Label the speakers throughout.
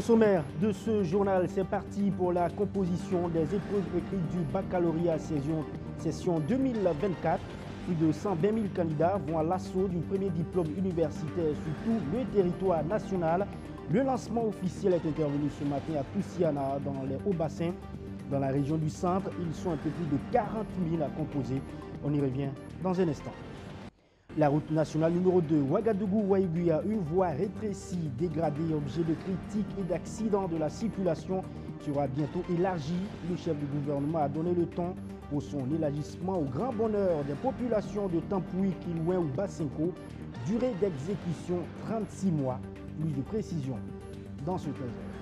Speaker 1: sommaire de ce journal, c'est parti pour la composition des épreuves écrites du baccalauréat session 2024. Plus de 120 000 candidats vont à l'assaut du premier diplôme universitaire sur tout le territoire national. Le lancement officiel est intervenu ce matin à Toussiana, dans les Hauts-Bassins. Dans la région du centre, ils sont un peu plus de 40 000 à composer. On y revient dans un instant. La route nationale numéro 2, Ouagadougou-Waïguya, une voie rétrécie, dégradée, objet de critiques et d'accidents de la circulation, sera bientôt élargie. Le chef du gouvernement a donné le ton pour son élargissement au grand bonheur des populations de Tampouy, Kilouin ou Bassenko. Durée d'exécution 36 mois. Plus de précision dans ce 15 heures.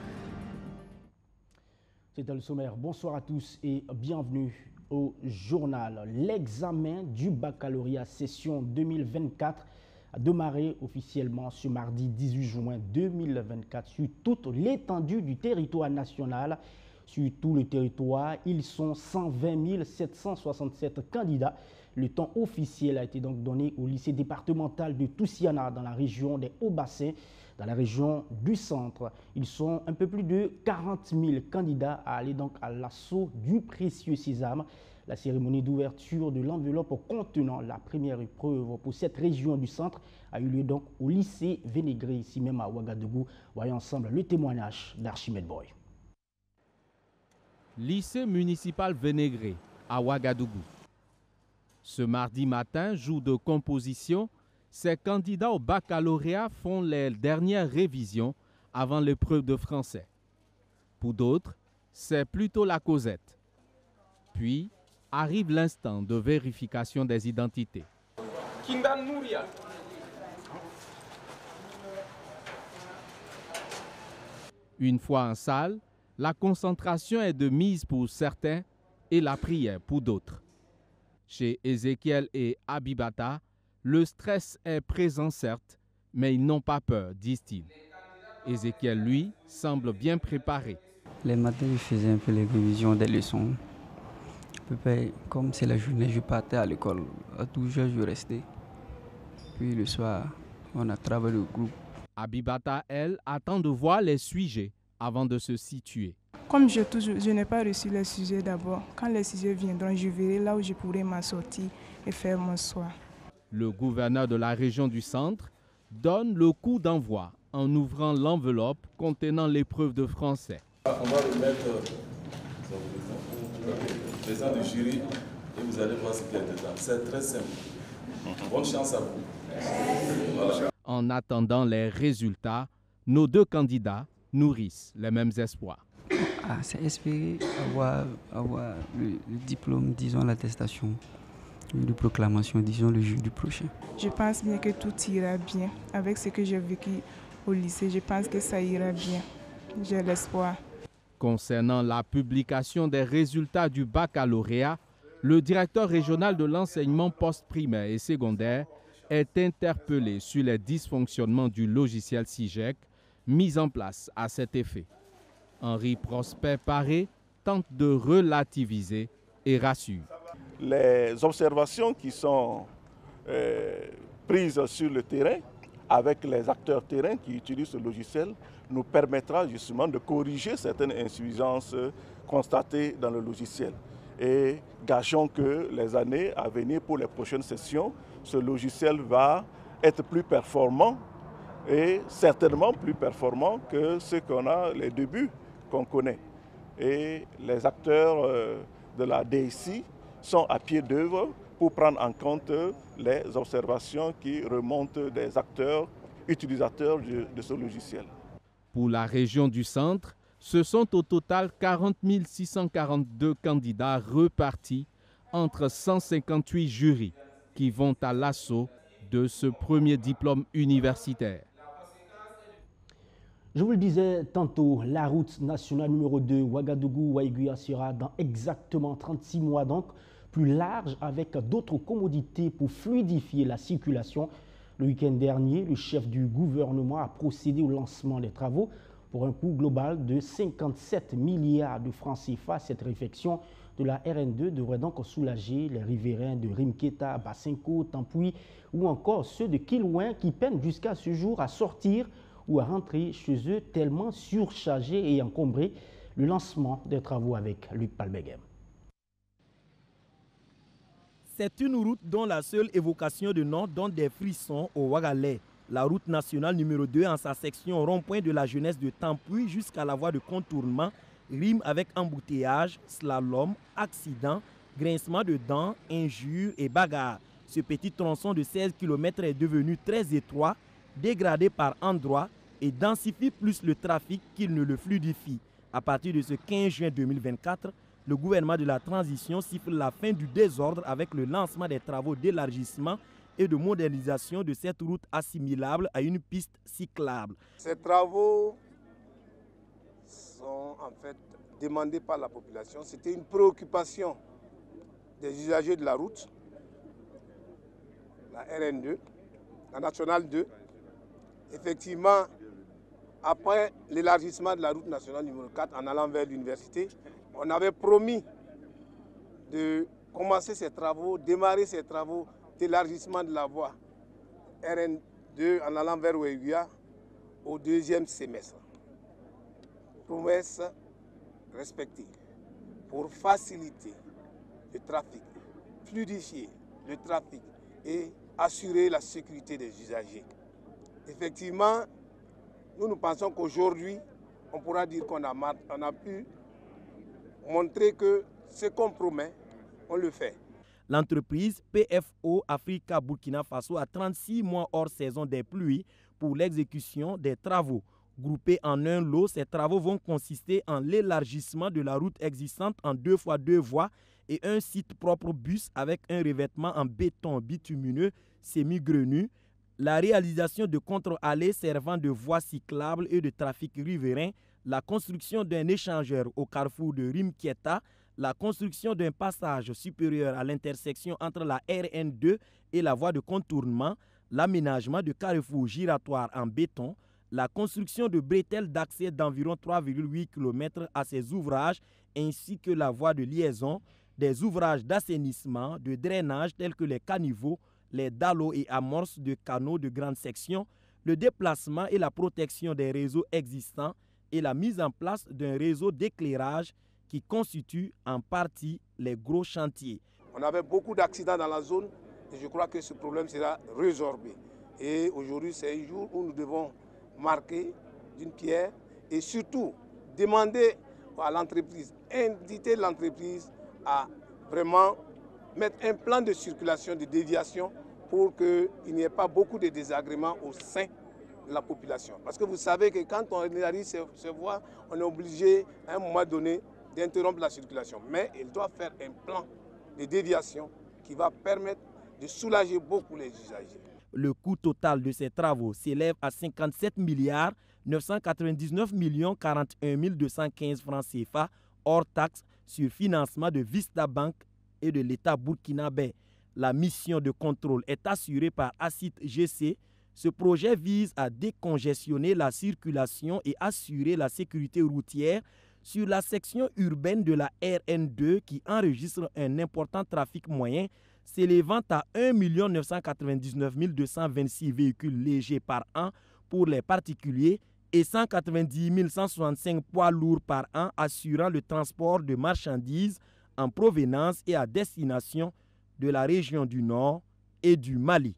Speaker 1: C'était le sommaire. Bonsoir à tous et bienvenue au journal. L'examen du baccalauréat session 2024 a démarré officiellement ce mardi 18 juin 2024 sur toute l'étendue du territoire national. Sur tout le territoire, ils sont 120 767 candidats. Le temps officiel a été donc donné au lycée départemental de Toussiana dans la région des Hauts-Bassins. Dans la région du centre, ils sont un peu plus de 40 000 candidats à aller donc à l'assaut du précieux sésame. La cérémonie d'ouverture de l'enveloppe contenant la première épreuve pour cette région du centre a eu lieu donc au lycée Vénégré, ici même à Ouagadougou. Voyons ensemble le témoignage d'Archimède Boy.
Speaker 2: Lycée municipal Vénégré à Ouagadougou. Ce mardi matin, jour de composition, ces candidats au baccalauréat font les dernières révisions avant l'épreuve de français. Pour d'autres, c'est plutôt la causette. Puis arrive l'instant de vérification des identités. Une fois en salle, la concentration est de mise pour certains et la prière pour d'autres. Chez Ézéchiel et Abibata, le stress est présent certes, mais ils n'ont pas peur, disent-ils. Ézéchiel, lui, semble bien préparé.
Speaker 3: Les matins, je faisais un peu les révisions des leçons. Comme c'est la journée, je partais à l'école. À 12 heures, je restais. Puis le soir, on a travaillé le groupe.
Speaker 2: Abibata, elle, attend de voir les sujets avant de se situer.
Speaker 4: Comme je n'ai pas reçu les sujets d'abord, quand les sujets viendront, je verrai là où je pourrai m'en sortir et faire mon soir.
Speaker 2: Le gouverneur de la région du centre donne le coup d'envoi en ouvrant l'enveloppe contenant l'épreuve de français.
Speaker 5: On va remettre les gens du jury et vous allez voir ce qu'il y a dedans. C'est très simple. Bonne chance à vous. Voilà.
Speaker 2: En attendant les résultats, nos deux candidats nourrissent les mêmes espoirs.
Speaker 3: C'est espérer avoir le diplôme, disons l'attestation de proclamation, disons le jeudi prochain.
Speaker 4: Je pense bien que tout ira bien. Avec ce que j'ai vécu au lycée, je pense que ça ira bien. J'ai l'espoir.
Speaker 2: Concernant la publication des résultats du baccalauréat, le directeur régional de l'enseignement post-primaire et secondaire est interpellé sur les dysfonctionnements du logiciel SIGEC mis en place à cet effet. Henri Prosper Paré tente de relativiser et rassure.
Speaker 6: Les observations qui sont prises sur le terrain avec les acteurs terrain qui utilisent ce logiciel nous permettra justement de corriger certaines insuffisances constatées dans le logiciel. Et gageons que les années à venir pour les prochaines sessions, ce logiciel va être plus performant et certainement plus performant que ce qu'on a, les débuts qu'on connaît. Et les acteurs de la DSI sont à pied d'œuvre pour prendre en compte les observations qui remontent des acteurs utilisateurs de ce logiciel.
Speaker 2: Pour la région du centre, ce sont au total 40 642 candidats repartis entre 158 jurys qui vont à l'assaut de ce premier diplôme universitaire.
Speaker 1: Je vous le disais tantôt, la route nationale numéro 2, Ouagadougou-Waïguya, sera dans exactement 36 mois, donc plus large avec d'autres commodités pour fluidifier la circulation. Le week-end dernier, le chef du gouvernement a procédé au lancement des travaux pour un coût global de 57 milliards de francs CFA. Cette réfection de la RN2 devrait donc soulager les riverains de Rimketa, Bassenko, Tampouy ou encore ceux de Kilouin qui peinent jusqu'à ce jour à sortir ou à rentrer chez eux tellement surchargés et encombrés. Le lancement des travaux avec Luc Palbeghem.
Speaker 7: C'est une route dont la seule évocation de nom donne des frissons au Ouagalais. La route nationale numéro 2 en sa section rond-point de la jeunesse de Tampuy jusqu'à la voie de contournement rime avec embouteillage, slalom, accident, grincement de dents, injures et bagarres. Ce petit tronçon de 16 km est devenu très étroit, dégradé par endroits et densifie plus le trafic qu'il ne le fluidifie. À partir de ce 15 juin 2024, le gouvernement de la transition siffle la fin du désordre avec le lancement des travaux d'élargissement et de modernisation de cette route assimilable à une piste cyclable.
Speaker 8: Ces travaux sont en fait demandés par la population. C'était une préoccupation des usagers de la route, la RN2, la nationale 2. Effectivement, après l'élargissement de la route nationale numéro 4 en allant vers l'université, on avait promis de commencer ces travaux, démarrer ces travaux d'élargissement de la voie RN2 en allant vers Ouéguia au deuxième semestre. Promesse respectée pour faciliter le trafic, fluidifier le trafic et assurer la sécurité des usagers. Effectivement, nous pensons qu'aujourd'hui, on pourra dire qu'on a pu montrer que ce qu'on promet, on le fait.
Speaker 7: L'entreprise PFO Africa Burkina Faso a 36 mois hors saison des pluies pour l'exécution des travaux. Groupés en un lot, ces travaux vont consister en l'élargissement de la route existante en 2x2 voies et un site propre bus avec un revêtement en béton bitumineux semi-grenu, la réalisation de contre-allées servant de voies cyclables et de trafic riverain, la construction d'un échangeur au carrefour de Rimkieta, la construction d'un passage supérieur à l'intersection entre la RN2 et la voie de contournement, l'aménagement de carrefours giratoires en béton, la construction de bretelles d'accès d'environ 3,8 km à ces ouvrages ainsi que la voie de liaison, des ouvrages d'assainissement, de drainage tels que les caniveaux, les dallos et amorces de canaux de grande section, le déplacement et la protection des réseaux existants et la mise en place d'un réseau d'éclairage qui constitue en partie les gros chantiers.
Speaker 8: On avait beaucoup d'accidents dans la zone et je crois que ce problème sera résorbé. Et aujourd'hui, c'est un jour où nous devons marquer d'une pierre et surtout demander à l'entreprise, inviter l'entreprise à vraiment mettre un plan de circulation, de déviation pour qu'il n'y ait pas beaucoup de désagréments au sein de la population. Parce que vous savez que quand on réalise ces voies, on est obligé à un moment donné d'interrompre la circulation. Mais il doit faire un plan de déviation qui va permettre de soulager beaucoup les usagers.
Speaker 7: Le coût total de ces travaux s'élève à 57 milliards 999 41 215 francs CFA hors taxes sur financement de Vista Bank et de l'État burkinabé. La mission de contrôle est assurée par ACIT GC. Ce projet vise à décongestionner la circulation et assurer la sécurité routière sur la section urbaine de la RN2 qui enregistre un important trafic moyen s'élevant à 1 999 226 véhicules légers par an pour les particuliers et 190 165 poids lourds par an assurant le transport de marchandises en provenance et à destination de la région du Nord et du Mali.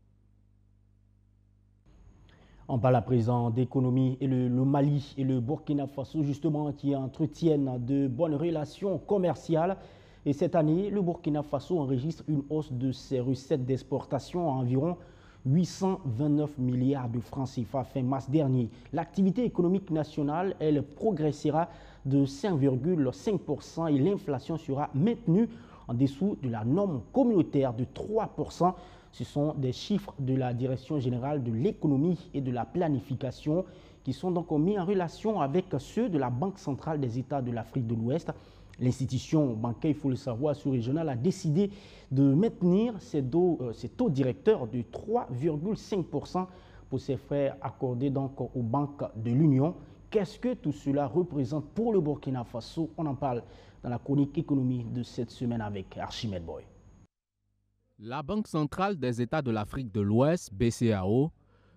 Speaker 1: On parle à présent d'économie et le Mali et le Burkina Faso justement qui entretiennent de bonnes relations commerciales. Et cette année, le Burkina Faso enregistre une hausse de ses recettes d'exportation à environ 829 milliards de francs CFA fin mars dernier. L'activité économique nationale, elle progressera de 5,5% et l'inflation sera maintenue en dessous de la norme communautaire de 3%. Ce sont des chiffres de la Direction générale de l'économie et de la planification qui sont donc mis en relation avec ceux de la Banque centrale des États de l'Afrique de l'Ouest. L'institution bancaire, il faut le savoir, sous-régionale a décidé de maintenir ses taux directeurs de 3,5% pour ses frais accordés donc aux banques de l'Union. Qu'est-ce que tout cela représente pour le Burkina Faso? On en parle dans la chronique économie de cette semaine avec Archimède Boy.
Speaker 2: La Banque centrale des États de l'Afrique de l'Ouest, BCAO,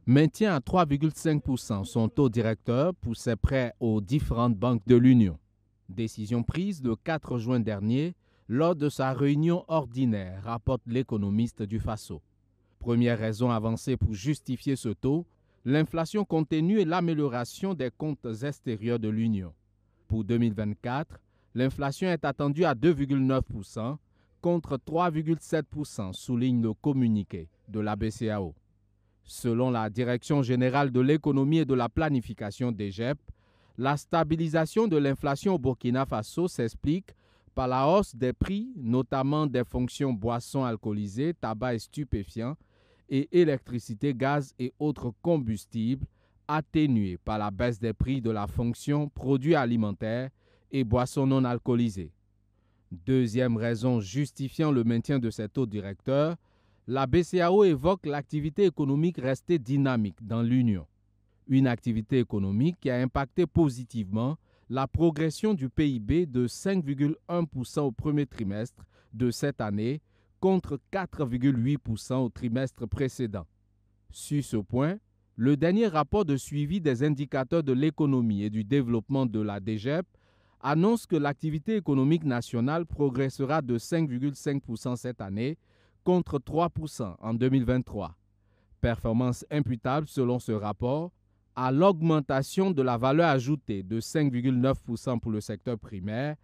Speaker 2: maintient à 3,5% son taux directeur pour ses prêts aux différentes banques de l'Union. Décision prise le 4 juin dernier lors de sa réunion ordinaire, rapporte l'économiste du Faso. Première raison avancée pour justifier ce taux, l'inflation contenue et l'amélioration des comptes extérieurs de l'Union. Pour 2024, l'inflation est attendue à 2,9% contre 3,7%, souligne le communiqué de la BCEAO. Selon la Direction générale de l'économie et de la planification DGEP, la stabilisation de l'inflation au Burkina Faso s'explique par la hausse des prix, notamment des fonctions boissons alcoolisées, tabac et stupéfiants, et électricité, gaz et autres combustibles, atténuée par la baisse des prix de la fonction produits alimentaires et boissons non alcoolisées. Deuxième raison justifiant le maintien de ces taux directeurs, la BCEAO évoque l'activité économique restée dynamique dans l'Union. Une activité économique qui a impacté positivement la progression du PIB de 5,1% au premier trimestre de cette année contre 4,8% au trimestre précédent. Sur ce point, le dernier rapport de suivi des indicateurs de l'économie et du développement de la DGEP annonce que l'activité économique nationale progressera de 5,5% cette année contre 3% en 2023. Performance imputable, selon ce rapport, à l'augmentation de la valeur ajoutée de 5,9% pour le secteur primaire,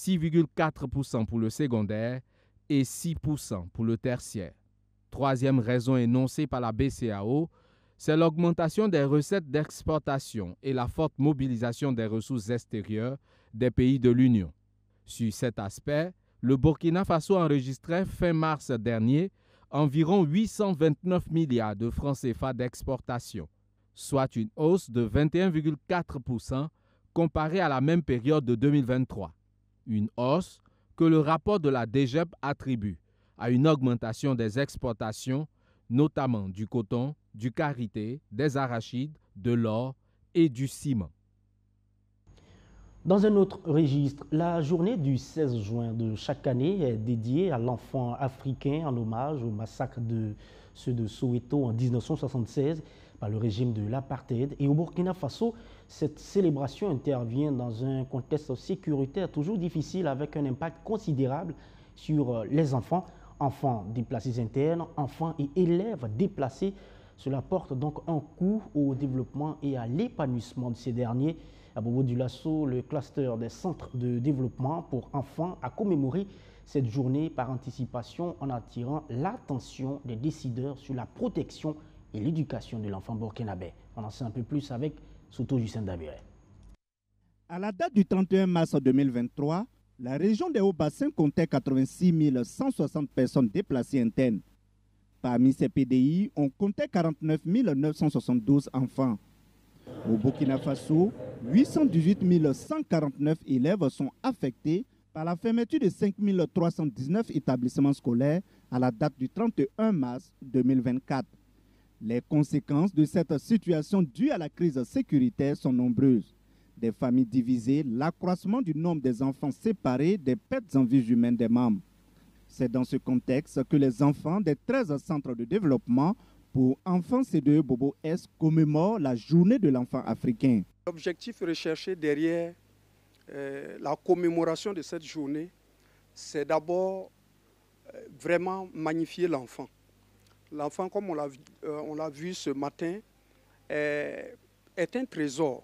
Speaker 2: 6,4% pour le secondaire et 6% pour le tertiaire. Troisième raison énoncée par la BCEAO, c'est l'augmentation des recettes d'exportation et la forte mobilisation des ressources extérieures des pays de l'Union. Sur cet aspect, le Burkina Faso enregistrait fin mars dernier environ 829 milliards de francs CFA d'exportation, soit une hausse de 21,4% comparée à la même période de 2023. Une hausse que le rapport de la DGEP attribue à une augmentation des exportations, notamment du coton, du karité, des arachides, de l'or et du ciment.
Speaker 1: Dans un autre registre, la journée du 16 juin de chaque année est dédiée à l'enfant africain en hommage au massacre de ceux de Soweto en 1976 par le régime de l'apartheid. Et au Burkina Faso, cette célébration intervient dans un contexte sécuritaire toujours difficile avec un impact considérable sur les enfants déplacés internes, enfants et élèves déplacés. Cela porte donc un coup au développement et à l'épanouissement de ces derniers. À Bobo Dioulasso, le cluster des centres de développement pour enfants a commémoré cette journée par anticipation en attirant l'attention des décideurs sur la protection et l'éducation de l'enfant burkinabé. On en sait un peu plus avec Souto Justin Dabiré.
Speaker 9: À la date du 31 mars 2023, la région des Hauts-Bassins comptait 86 160 personnes déplacées internes. Parmi ces PDI, on comptait 49 972 enfants. Au Burkina Faso, 818 149 élèves sont affectés par la fermeture de 5 319 établissements scolaires à la date du 31 mars 2024. Les conséquences de cette situation due à la crise sécuritaire sont nombreuses. Des familles divisées, l'accroissement du nombre des enfants séparés, des pertes en vie humaine des membres. C'est dans ce contexte que les enfants des 13 centres de développement pour enfants CDE Bobo S commémorent la journée de l'enfant africain.
Speaker 10: L'objectif recherché derrière la commémoration de cette journée, c'est d'abord vraiment magnifier l'enfant. L'enfant, comme on l'a vu ce matin, est un trésor,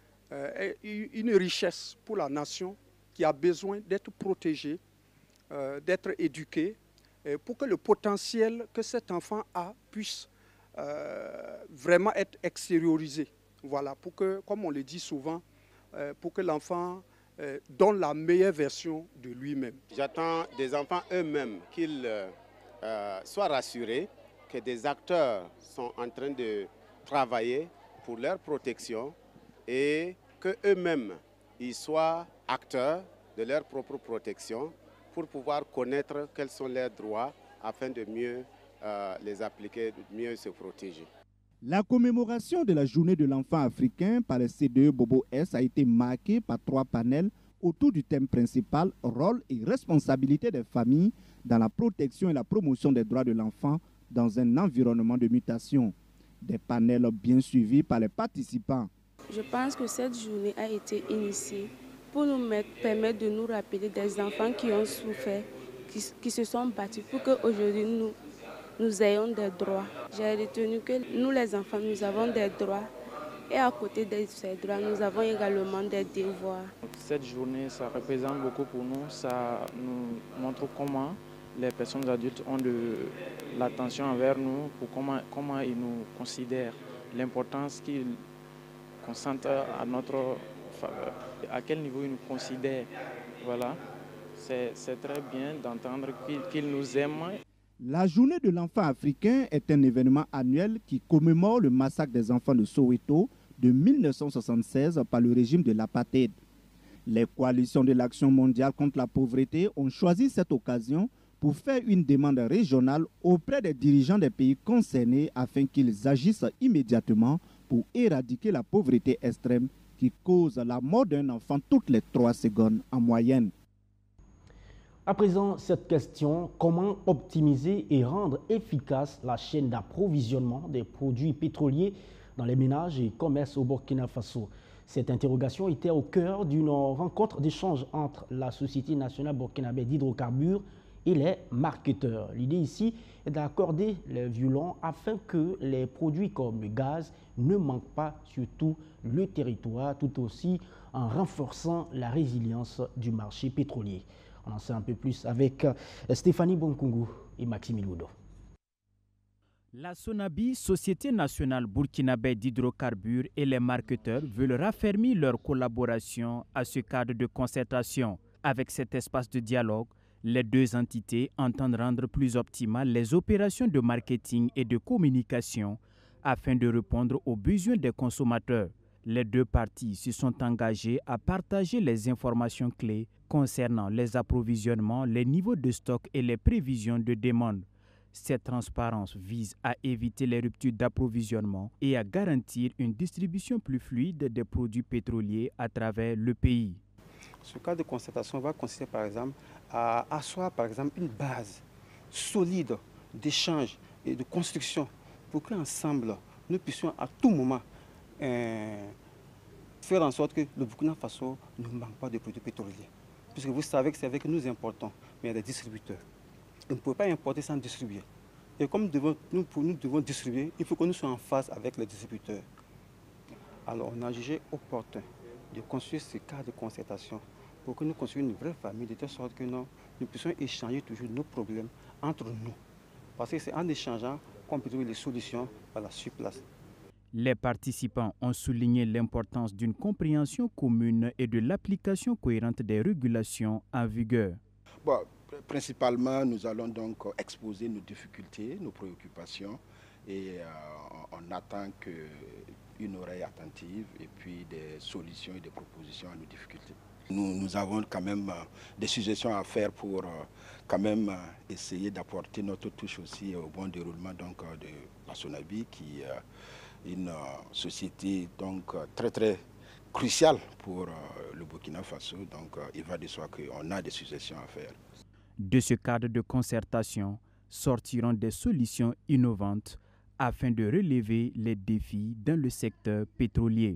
Speaker 10: une richesse pour la nation qui a besoin d'être protégée, d'être éduquée, pour que le potentiel que cet enfant a puisse vraiment être extériorisé. Voilà, pour que, comme on le dit souvent, pour que l'enfant donne la meilleure version de lui-même.
Speaker 11: J'attends des enfants eux-mêmes qu'ils soient rassurés que des acteurs sont en train de travailler pour leur protection et qu'eux-mêmes ils soient acteurs de leur propre protection pour pouvoir connaître quels sont leurs droits afin de mieux les appliquer, de mieux se protéger.
Speaker 9: La commémoration de la journée de l'enfant africain par le CDE Bobo S a été marquée par 3 panels autour du thème principal « Rôle et responsabilité des familles dans la protection et la promotion des droits de l'enfant dans un environnement de mutation ». Des panels bien suivis par les participants.
Speaker 12: Je pense que cette journée a été initiée pour nous permettre de nous rappeler des enfants qui ont souffert, qui se sont battus pour qu'aujourd'hui nous ayons des droits. J'ai retenu que nous les enfants, nous avons des droits et à côté de ces droits, nous avons également des devoirs.
Speaker 13: Cette journée, ça représente beaucoup pour nous. Ça nous montre comment les personnes adultes ont de l'attention envers nous, pour comment ils nous considèrent, l'importance qu'ils consentent à notre faveur, à quel niveau ils nous considèrent. Voilà, c'est très bien d'entendre qu'ils nous aiment.
Speaker 9: La journée de l'enfant africain est un événement annuel qui commémore le massacre des enfants de Soweto de 1976 par le régime de l'apartheid. Les coalitions de l'Action mondiale contre la pauvreté ont choisi cette occasion pour faire une demande régionale auprès des dirigeants des pays concernés afin qu'ils agissent immédiatement pour éradiquer la pauvreté extrême qui cause la mort d'un enfant toutes les 3 secondes en moyenne.
Speaker 1: À présent, cette question, comment optimiser et rendre efficace la chaîne d'approvisionnement des produits pétroliers dans les ménages et commerces au Burkina Faso? Cette interrogation était au cœur d'une rencontre d'échange entre la Société nationale burkinabé d'hydrocarbures et les marketeurs. L'idée ici est d'accorder les violons afin que les produits comme le gaz ne manquent pas sur tout le territoire, tout aussi en renforçant la résilience du marché pétrolier. On en sait un peu plus avec Stéphanie Bonkungu et Maxime Iloudo.
Speaker 14: La Sonabi, Société nationale burkinabé d'hydrocarbures, et les marketeurs veulent raffermir leur collaboration à ce cadre de concertation. Avec cet espace de dialogue, les deux entités entendent rendre plus optimales les opérations de marketing et de communication afin de répondre aux besoins des consommateurs. Les deux parties se sont engagées à partager les informations clés concernant les approvisionnements, les niveaux de stock et les prévisions de demande. Cette transparence vise à éviter les ruptures d'approvisionnement et à garantir une distribution plus fluide des produits pétroliers à travers le pays.
Speaker 15: Ce cadre de concertation va consister par exemple à asseoir par exemple une base solide d'échange et de construction pour qu'ensemble nous puissions à tout moment faire en sorte que le Burkina Faso ne manque pas de produits pétroliers. Puisque vous savez que c'est avec nous importons, mais il y a des distributeurs. On ne peut pas importer sans distribuer. Et comme nous devons distribuer, il faut que nous soyons en phase avec les distributeurs. Alors on a jugé opportun de construire ce cadre de concertation pour que nous construisions une vraie famille, de telle sorte que nous puissions échanger toujours nos problèmes entre nous. Parce que c'est en échangeant qu'on peut trouver les solutions sur place.
Speaker 14: Les participants ont souligné l'importance d'une compréhension commune et de l'application cohérente des régulations en vigueur.
Speaker 16: Bon, principalement, nous allons donc exposer nos difficultés, nos préoccupations et on attend qu'une oreille attentive et puis des solutions et des propositions à nos difficultés. Nous avons quand même des suggestions à faire pour quand même essayer d'apporter notre touche aussi au bon déroulement donc, de la Sonabi qui est une société donc très cruciale pour le Burkina Faso. Donc il va de soi qu'on a des suggestions à faire.
Speaker 14: De ce cadre de concertation sortiront des solutions innovantes afin de relever les défis dans le secteur pétrolier.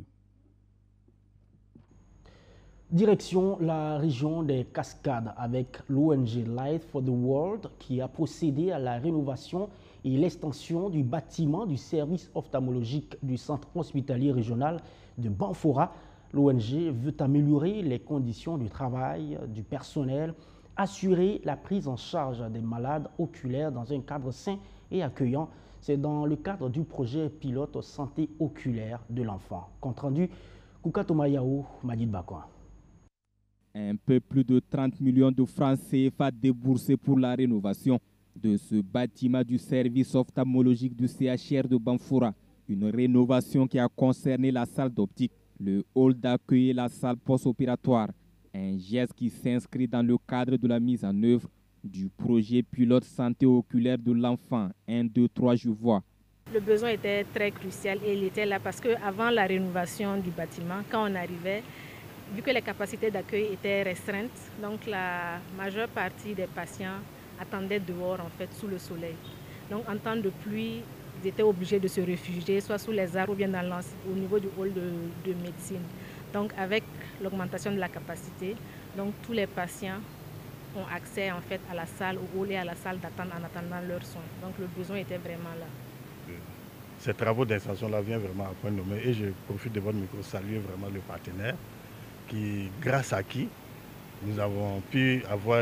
Speaker 1: Direction la région des Cascades avec l'ONG Light for the World qui a procédé à la rénovation et l'extension du bâtiment du service ophtalmologique du centre hospitalier régional de Banfora. L'ONG veut améliorer les conditions de travail du personnel, assurer la prise en charge des malades oculaires dans un cadre sain et accueillant. C'est dans le cadre du projet pilote santé oculaire de l'enfant. Compte rendu, Koukatomayao, Madid Bakwa.
Speaker 2: Un peu plus de 30 millions de francs CFA déboursés pour la rénovation de ce bâtiment du service ophtalmologique du CHR de Banfora. Une rénovation qui a concerné la salle d'optique, le hall d'accueil et la salle post-opératoire. Un geste qui s'inscrit dans le cadre de la mise en œuvre du projet pilote santé oculaire de l'enfant 1, 2, 3, je vois.
Speaker 17: Le besoin était très crucial et il était là parce qu'avant la rénovation du bâtiment, quand on arrivait, vu que les capacités d'accueil étaient restreintes, donc la majeure partie des patients attendaient dehors en fait sous le soleil. Donc en temps de pluie, ils étaient obligés de se réfugier, soit sous les arbres ou bien au niveau du hall de médecine. Donc avec l'augmentation de la capacité, donc tous les patients ont accès en fait à la salle, au hall et à la salle d'attente en attendant leurs soins. Donc le besoin était vraiment là.
Speaker 18: Ces travaux d'installation-là viennent vraiment à point nommé et je profite de votre micro pour saluer vraiment le partenaire grâce à qui nous avons pu avoir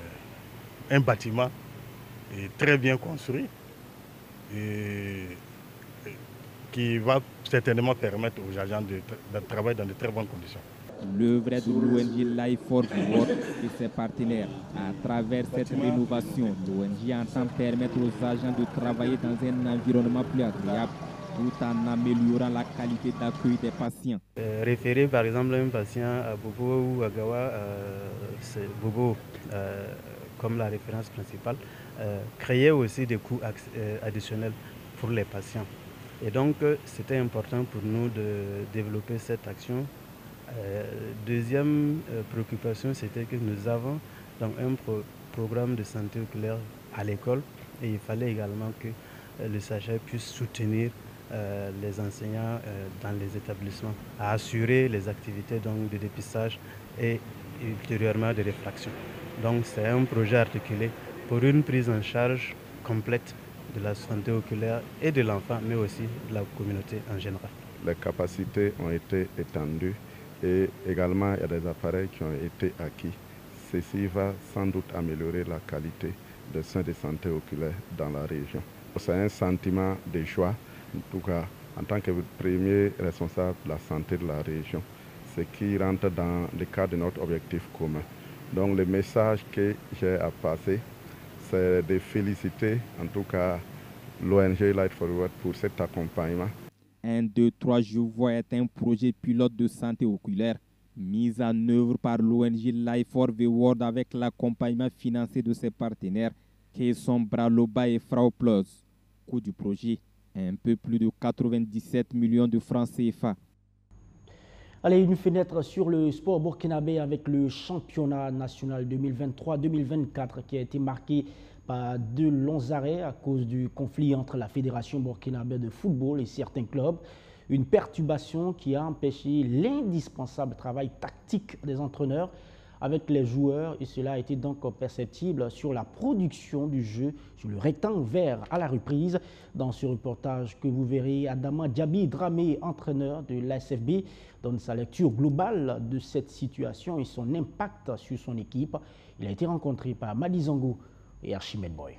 Speaker 18: un bâtiment très bien construit et qui va certainement permettre aux agents de travailler dans de très bonnes conditions.
Speaker 19: L'œuvre de l'ONG Life for Work et ses partenaires. À travers cette rénovation, l'ONG entend permettre aux agents de travailler dans un environnement plus agréable tout en améliorant la qualité d'accueil des patients.
Speaker 20: Référer par exemple un patient à Bobo ou à Gawa, c'est Bobo comme la référence principale, créer aussi des coûts additionnels pour les patients. Et donc c'était important pour nous de développer cette action. Deuxième préoccupation, c'était que nous avons donc un programme de santé oculaire à l'école et il fallait également que le SAGEP puisse soutenir les enseignants dans les établissements, à assurer les activités donc, de dépistage et ultérieurement de réfraction. Donc c'est un projet articulé pour une prise en charge complète de la santé oculaire et de l'enfant, mais aussi de la communauté en général.
Speaker 21: Les capacités ont été étendues et également il y a des appareils qui ont été acquis. Ceci va sans doute améliorer la qualité des soins de santé oculaire dans la région. C'est un sentiment de joie, en tout cas en tant que premier responsable de la santé de la région, ce qui rentre dans le cadre de notre objectif commun. Donc le message que j'ai à passer, c'est de féliciter en tout cas l'ONG Life for Work pour cet accompagnement.
Speaker 19: 1, 2, 3 Je vois est un projet pilote de santé oculaire mis en œuvre par l'ONG Life for the World avec l'accompagnement financier de ses partenaires qui sont Braloba et Frau Plus. Coût du projet, un peu plus de 97 millions de francs CFA.
Speaker 1: Allez, une fenêtre sur le sport burkinabé avec le championnat national 2023-2024 qui a été marqué par de longs arrêts à cause du conflit entre la Fédération burkinabé de football et certains clubs. Une perturbation qui a empêché l'indispensable travail tactique des entraîneurs avec les joueurs et cela a été donc perceptible sur la production du jeu, sur le rectangle vert à la reprise. Dans ce reportage que vous verrez, Adama Diaby Dramé, entraîneur de l'ASFB, donne sa lecture globale de cette situation et son impact sur son équipe. Il a été rencontré par Madi Zango et Archimède Boy.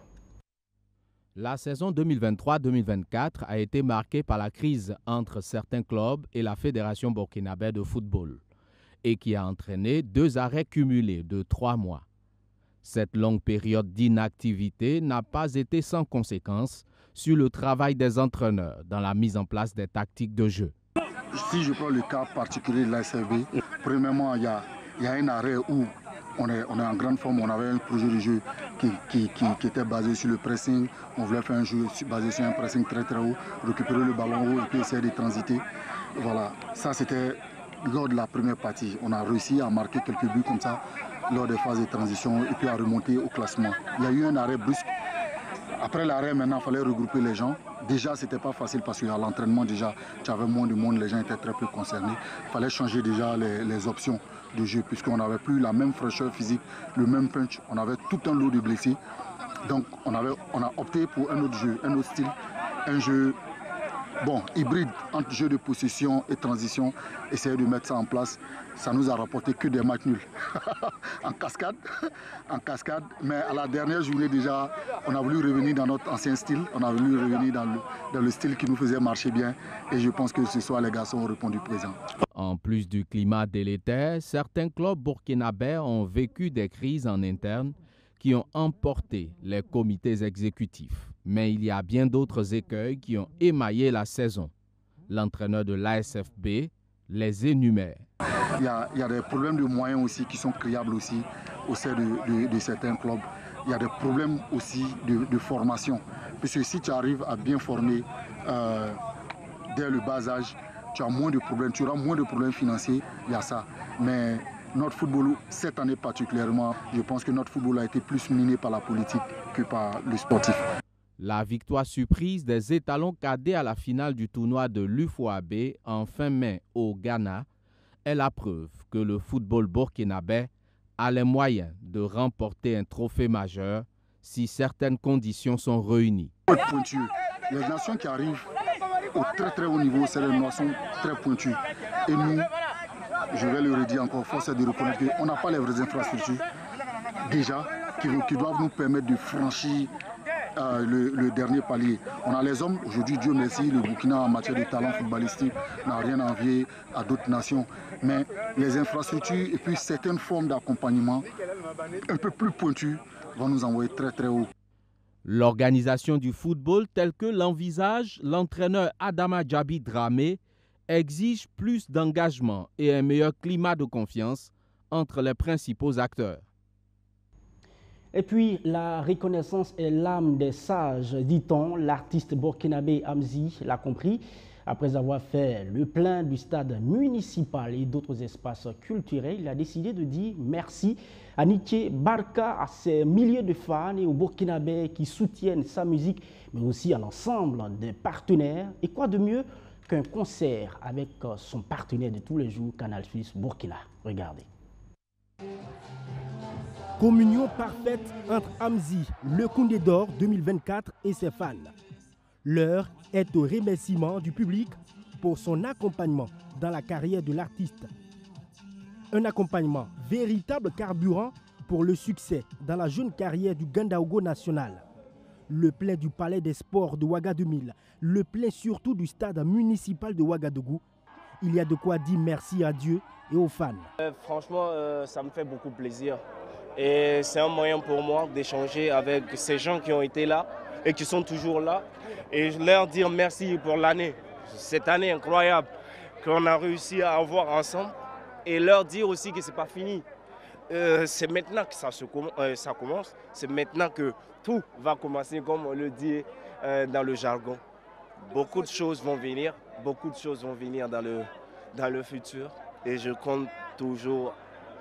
Speaker 2: La saison 2023-2024 a été marquée par la crise entre certains clubs et la Fédération burkinabé de football et qui a entraîné 2 arrêts cumulés de 3 mois. Cette longue période d'inactivité n'a pas été sans conséquences sur le travail des entraîneurs dans la mise en place des tactiques de jeu.
Speaker 22: Si je prends le cas particulier de l'ASFB, premièrement, il y a un arrêt où on est en grande forme, on avait un projet de jeu qui était basé sur le pressing, on voulait faire un jeu basé sur un pressing très très haut, récupérer le ballon haut et puis essayer de transiter. Voilà, ça c'était lors de la première partie. On a réussi à marquer quelques buts comme ça lors des phases de transition et puis à remonter au classement. Il y a eu un arrêt brusque. Après l'arrêt, maintenant, il fallait regrouper les gens. Déjà, ce n'était pas facile parce qu'à l'entraînement, déjà, tu avais moins de monde, les gens étaient très peu concernés. Il fallait changer déjà les options de jeu puisqu'on n'avait plus la même fraîcheur physique, le même punch. On avait tout un lot de blessés. Donc, on a opté pour un autre jeu, un autre style, un jeu hybride entre jeu de possession et transition. Essayer de mettre ça en place, ça nous a rapporté que des matchs nuls. en cascade. Mais à la dernière journée déjà, on a voulu revenir dans notre ancien style. On a voulu revenir dans le style qui nous faisait marcher bien. Et je pense que ce soir, les garçons ont répondu présent.
Speaker 2: En plus du climat délétère, certains clubs burkinabés ont vécu des crises en interne qui ont emporté les comités exécutifs. Mais il y a bien d'autres écueils qui ont émaillé la saison. L'entraîneur de l'ASFB les énumère.
Speaker 22: Il y a des problèmes de moyens aussi qui sont créables aussi au sein de certains clubs. Il y a des problèmes aussi de formation. Parce que si tu arrives à bien former dès le bas âge, tu as moins de problèmes, tu auras moins de problèmes financiers, il y a ça. Mais notre football, cette année particulièrement, je pense que notre football a été plus miné par la politique que par le sportif.
Speaker 2: La victoire surprise des étalons cadets à la finale du tournoi de l'UFOAB en fin mai au Ghana est la preuve que le football burkinabé a les moyens de remporter un trophée majeur si certaines conditions sont réunies.
Speaker 22: Les nations qui arrivent au très haut niveau, c'est les nations très pointues. Et nous, je vais le redire encore, force est de reconnaître qu'on n'a pas les vraies infrastructures déjà qui doivent nous permettre de franchir le dernier palier. On a les hommes, aujourd'hui, Dieu merci, le Burkina en matière de talent footballistique n'a rien à envier à d'autres nations. Mais les infrastructures et puis certaines formes d'accompagnement un peu plus pointues vont nous envoyer très haut.
Speaker 2: L'organisation du football tel que l'envisage l'entraîneur Adama Djabi Dramé exige plus d'engagement et un meilleur climat de confiance entre les principaux acteurs.
Speaker 1: Et puis, la reconnaissance est l'âme des sages, dit-on. L'artiste burkinabé Amzi l'a compris. Après avoir fait le plein du stade municipal et d'autres espaces culturels, il a décidé de dire merci à Nitché Barka, à ses milliers de fans et aux Burkinabés qui soutiennent sa musique, mais aussi à l'ensemble des partenaires. Et quoi de mieux qu'un concert avec son partenaire de tous les jours, Canal+ Burkina. Regardez. Communion parfaite entre Amzi, le Koundé d'Or 2024 et ses fans. L'heure est au remerciement du public pour son accompagnement dans la carrière de l'artiste. Un accompagnement véritable carburant pour le succès dans la jeune carrière du Gandaogo national. Le plein du Palais des Sports de Ouagadougou, le plein surtout du stade municipal de Ouagadougou. Il y a de quoi dire merci à Dieu et aux fans.
Speaker 3: Franchement, ça me fait beaucoup plaisir. Et c'est un moyen pour moi d'échanger avec ces gens qui ont été là et qui sont toujours là. Et leur dire merci pour l'année, cette année incroyable qu'on a réussi à avoir ensemble. Et leur dire aussi que ce n'est pas fini. C'est maintenant que ça commence. C'est maintenant que tout va commencer, comme on le dit dans le jargon. Beaucoup de choses vont venir. Beaucoup de choses vont venir dans le futur. Et je compte toujours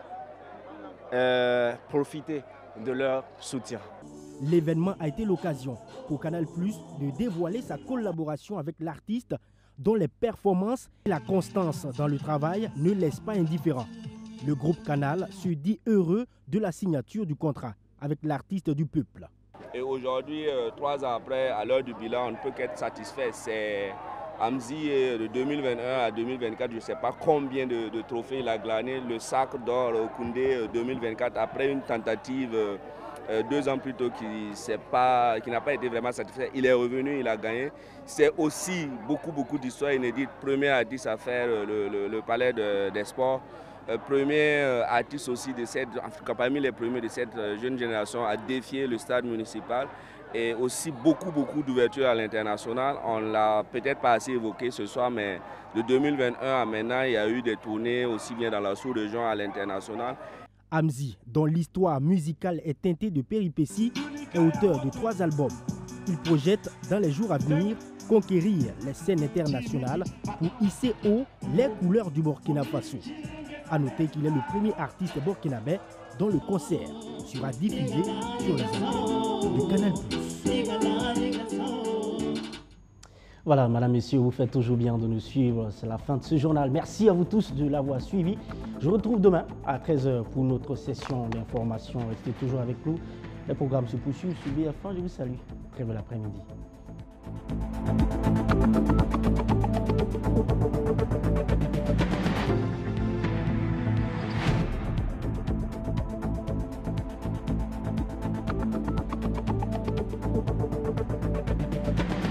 Speaker 3: profiter de leur soutien.
Speaker 1: L'événement a été l'occasion pour Canal+ de dévoiler sa collaboration avec l'artiste dont les performances et la constance dans le travail ne laissent pas indifférent. Le groupe Canal se dit heureux de la signature du contrat avec l'artiste du peuple.
Speaker 5: Et aujourd'hui, 3 ans après, à l'heure du bilan, on ne peut qu'être satisfait. C'est Amzi de 2021 à 2024, je ne sais pas combien de trophées il a glané. Le sacre d'or Koundé 2024, après une tentative 2 ans plus tôt qui n'a pas été vraiment satisfait. Il est revenu, il a gagné. C'est aussi beaucoup d'histoires inédites. Premier artiste à faire le palais des sports. Premier artiste aussi parmi les premiers de cette jeune génération à défier le stade municipal. Et aussi beaucoup d'ouverture à l'international. On ne l'a peut-être pas assez évoqué ce soir, mais de 2021 à maintenant, il y a eu des tournées aussi bien dans la sous-région à l'international.
Speaker 1: Amzi, dont l'histoire musicale est teintée de péripéties, est auteur de 3 albums. Il projette dans les jours à venir conquérir les scènes internationales pour hisser haut les couleurs du Burkina Faso. A noter qu'il est le premier artiste burkinabé dont le concert sera diffusé sur les antennes de Canal+. Voilà, madame, messieurs, vous faites toujours bien de nous suivre. C'est la fin de ce journal. Merci à vous tous de l'avoir suivi. Je vous retrouve demain à 13h pour notre session d'information. Restez toujours avec nous. Les programmes se poursuivent sur BF1. Je vous salue. Très bel après-midi.